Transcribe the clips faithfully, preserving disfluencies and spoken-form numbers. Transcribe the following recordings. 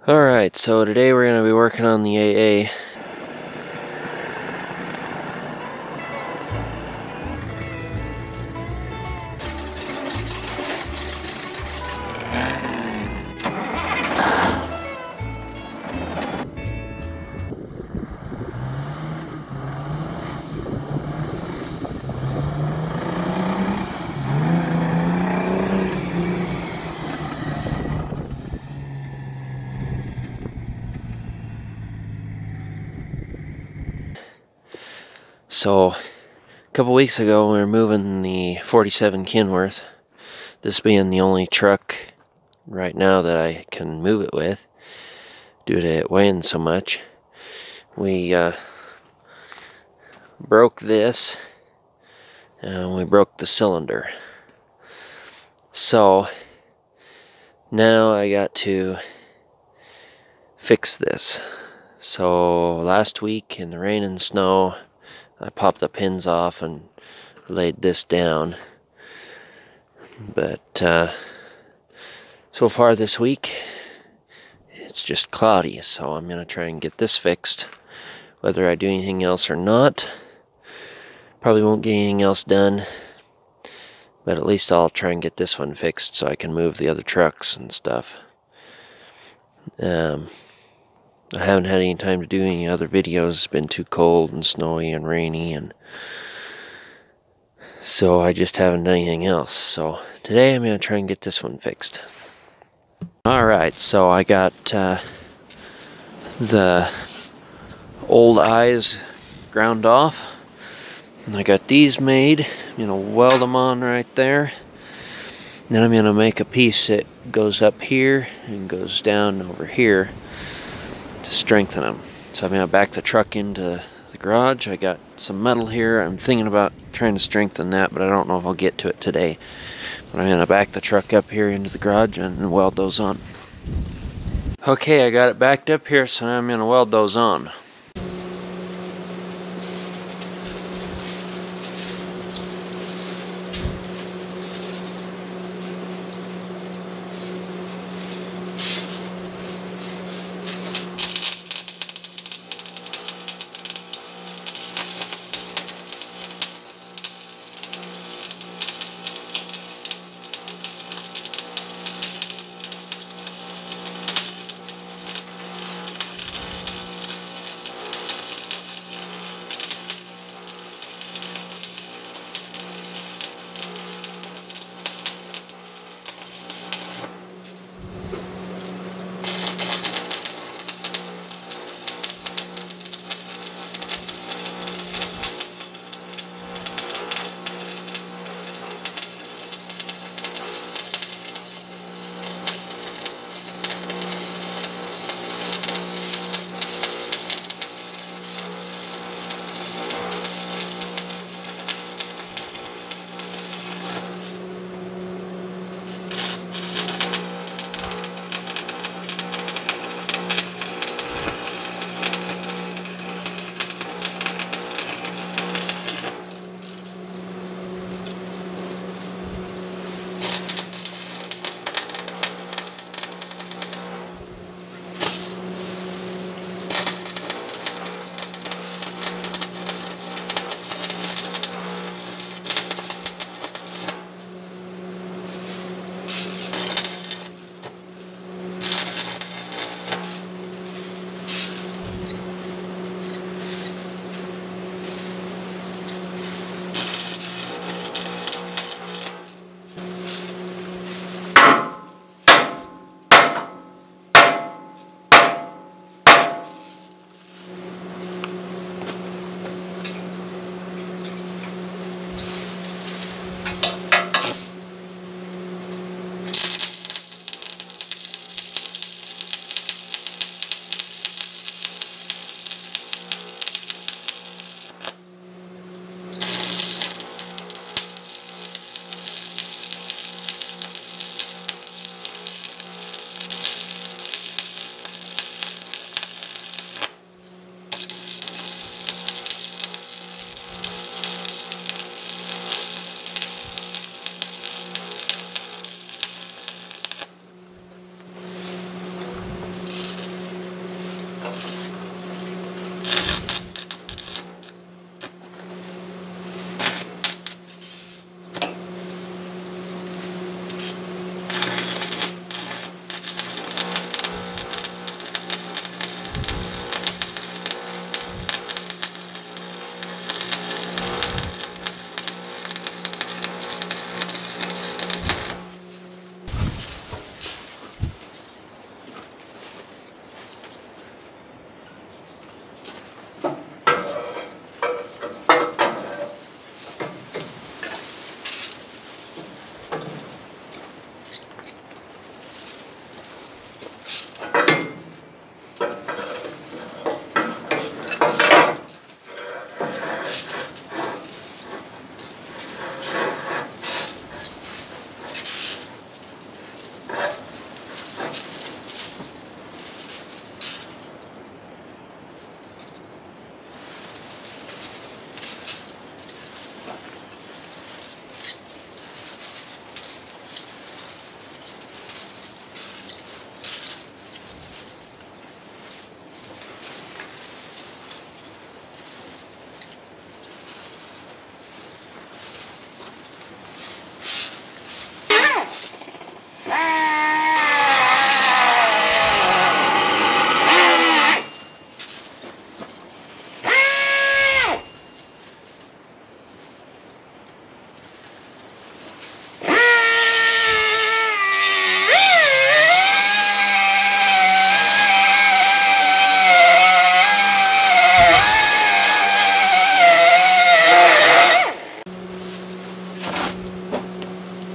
Alright, so today we're going to be working on the A A. So, a couple weeks ago we were moving the forty-seven Kenworth, this being the only truck right now that I can move it with due to it weighing so much. We uh, broke this and we broke the cylinder. So now I got to fix this. So last week in the rain and snow I popped the pins off and laid this down, but uh, so far this week it's just cloudy, so I'm gonna try and get this fixed whether I do anything else or not. Probably won't get anything else done, but at least I'll try and get this one fixed so I can move the other trucks and stuff. um, I haven't had any time to do any other videos. It's been too cold and snowy and rainy, and so I just haven't done anything else. So today I'm going to try and get this one fixed. Alright, so I got uh, the old eyes ground off, and I got these made. I'm going to weld them on right there. Then I'm going to make a piece that goes up here and goes down over here to strengthen them. So I'm going to back the truck into the garage. I got some metal here. I'm thinking about trying to strengthen that, but I don't know if I'll get to it today. But I'm going to back the truck up here into the garage and weld those on. Okay, I got it backed up here, so now I'm going to weld those on.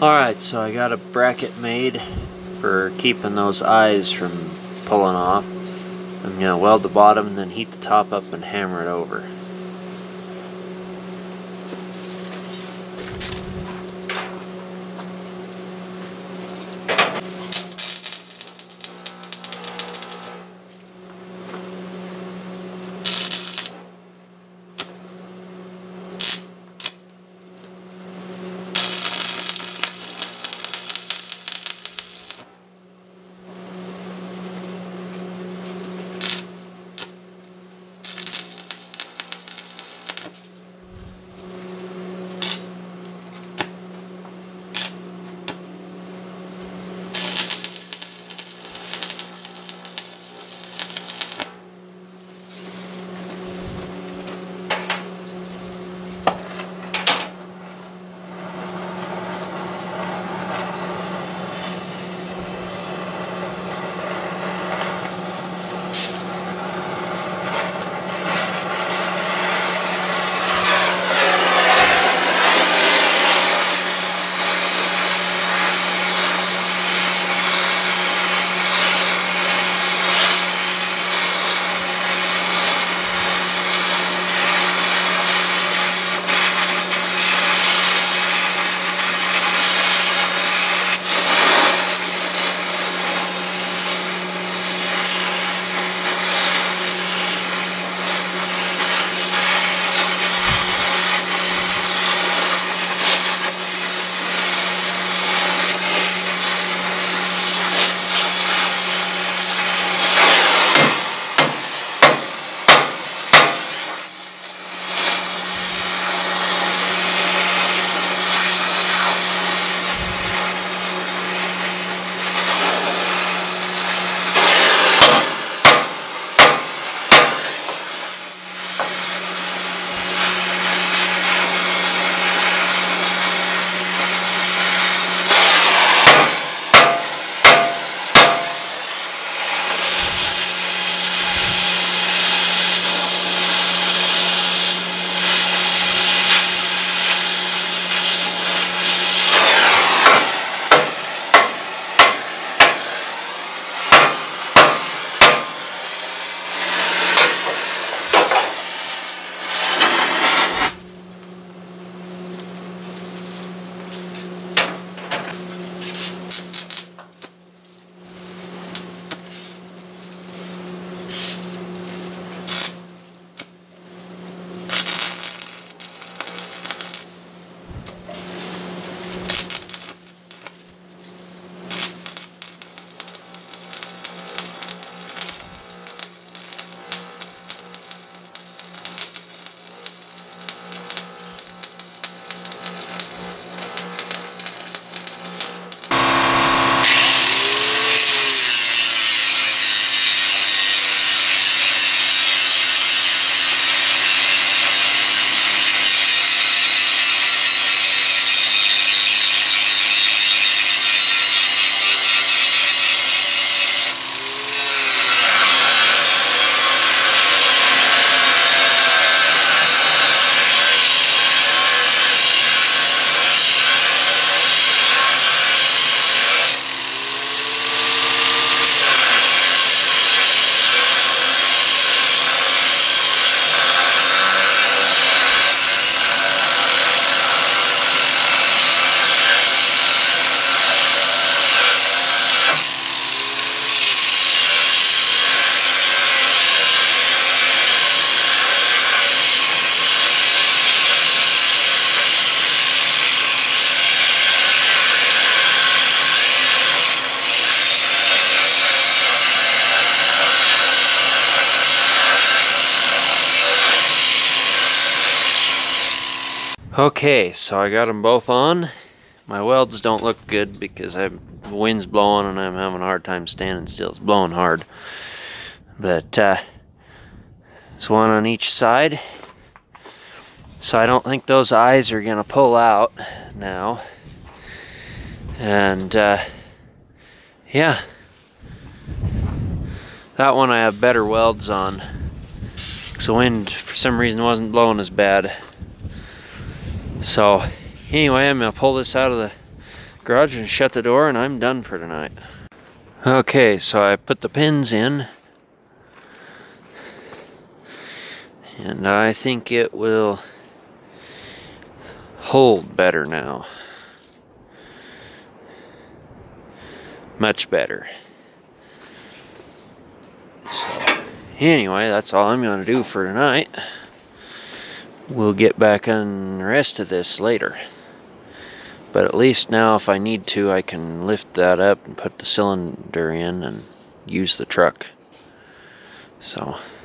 Alright, so I got a bracket made for keeping those eyes from pulling off. I'm going to weld the bottom and then heat the top up and hammer it over. Okay, so I got them both on. My welds don't look good because I, the wind's blowing and I'm having a hard time standing still. It's blowing hard. But uh, there's one on each side. So I don't think those eyes are going to pull out now. And uh, yeah. That one I have better welds on. Because the wind for some reason wasn't blowing as bad. So anyway, I'm going to pull this out of the garage and shut the door, and I'm done for tonight. Okay, so I put the pins in, and I think it will hold better now. Much better. So, anyway, that's all I'm going to do for tonight. We'll get back on the rest of this later. But at least now, if I need to, I can lift that up and put the cylinder in and use the truck. So,